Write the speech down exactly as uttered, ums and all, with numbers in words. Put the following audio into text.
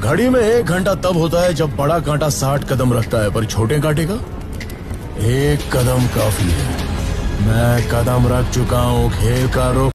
घड़ी में एक घंटा तब होता है जब बड़ा कांटा साठ कदम रखता है, पर छोटे कांटे का एक कदम काफी है। मैं कदम रख चुका हूँ, खेल का रुख